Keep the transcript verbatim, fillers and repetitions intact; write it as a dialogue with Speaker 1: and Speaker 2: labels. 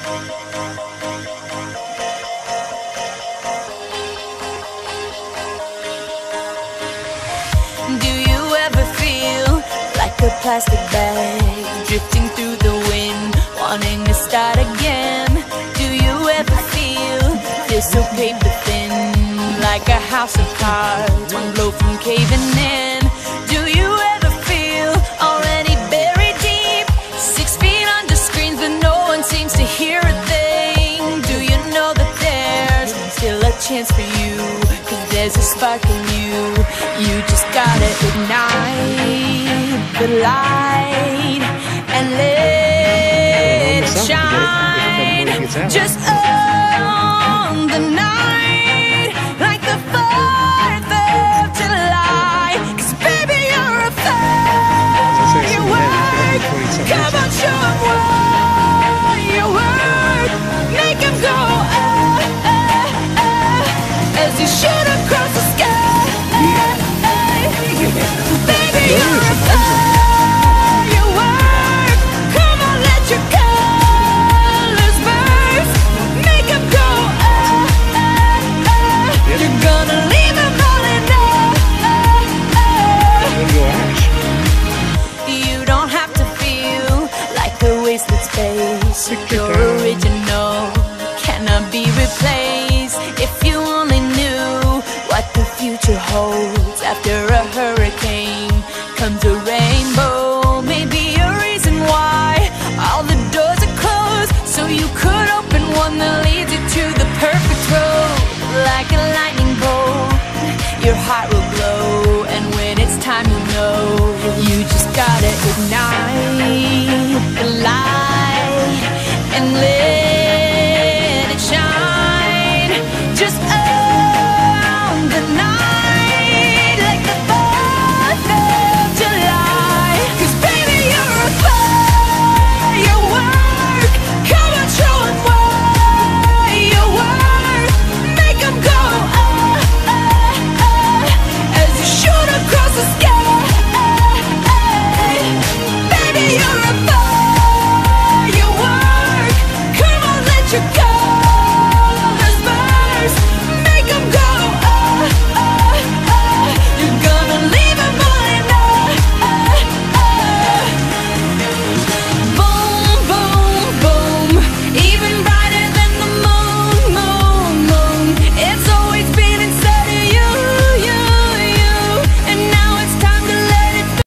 Speaker 1: Do you ever feel like a plastic bag drifting through the wind, wanting to start again? Do you ever feel this so paper thin, like a house of cards, one blow from caving in? Do you ever feel already buried deep, six feet under screens but no one seems to hear a thing? Do you know that there's still a chance for you, 'cause there's a spark in you? You just gotta ignite the light and let it shine. Just own the night like the fourth of July. 'Cause baby, you're a firework. Come on, show 'em what you work. Make 'em go ah, ah, ah, as you shoot across the sky. Baby, you're a firework. Come on, let your colors burst. Make 'em go ah, ah, ah. You're gonna leave 'em all in ash. You don't have to feel like a wasted space. Your original cannot be replaced. If you only knew what the future holds, after a hurricane comes a rainbow. Maybe a reason why all the doors are closed, so you could open one that leads you to the perfect road. Like a lightning bolt, your heart will glow, and when it's time you know, you just gotta ignite the light and live.